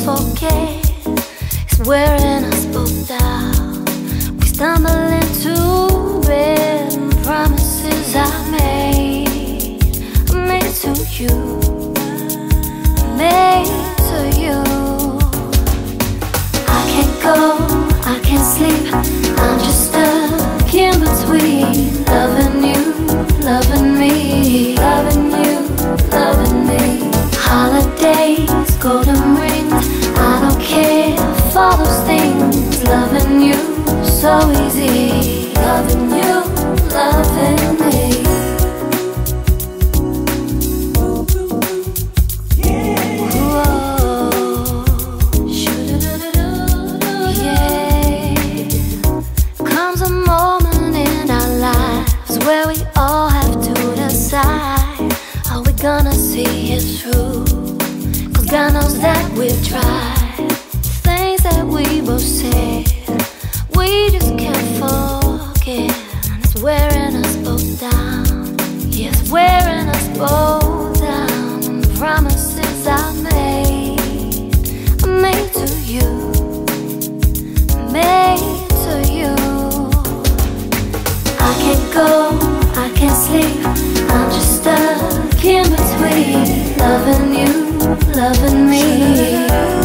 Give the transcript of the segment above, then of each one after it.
forget is wearing us both down. We stumble into bed and promises I made to you, made to you. I can't go, I can't sleep, I'm just stuck in between loving you, loving me, loving you, loving me. Holidays, golden rings, I don't care for those things. Loving you so easy, loving you, loving me. Where we all have to decide, are we gonna see it through? Cause God knows that we've tried. Things that we both said, we just can't forget. It's wearing us both down. Yeah, it's wearing us both down. Promises I made to you, made to you. I can't go, I can't sleep, I'm just stuck in between loving you, loving me.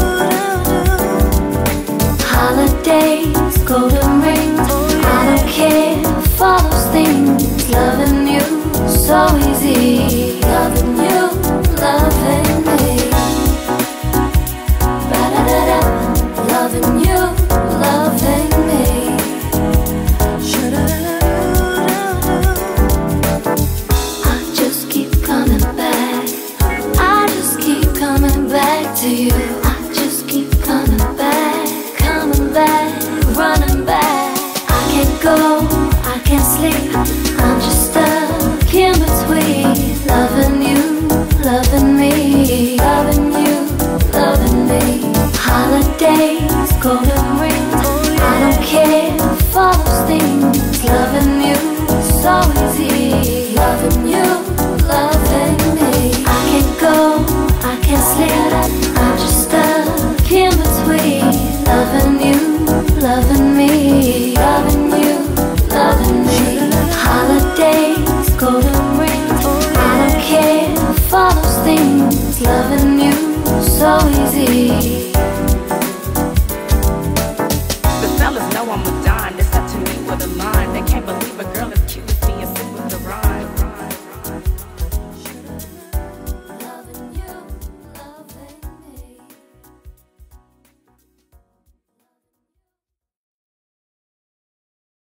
Holidays, golden rings, I don't care for those things. Loving you so easy, loving you, loving me. Ba-da-da-da, loving you, loving me. To you, I just keep coming back, running back. I can't go, I can't sleep, I'm just stuck in between loving you, loving me, loving you, loving me. Holidays, golden rings, I don't care for those things. Loving you so easy, loving you, loving